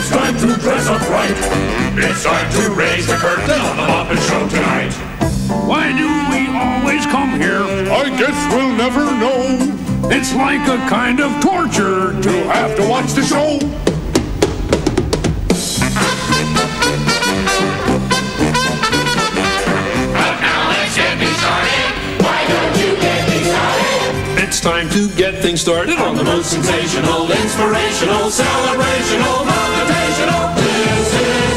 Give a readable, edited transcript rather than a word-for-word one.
It's time to dress up right. It's time to raise the curtain on the Muppet Show tonight. Why do we always come here? I guess we'll never know. It's like a kind of torture To have to watch the show. But now let's get me started. Why don't you get me started? It's time to get things started On the most sensational, inspirational, celebrational, motivational. This is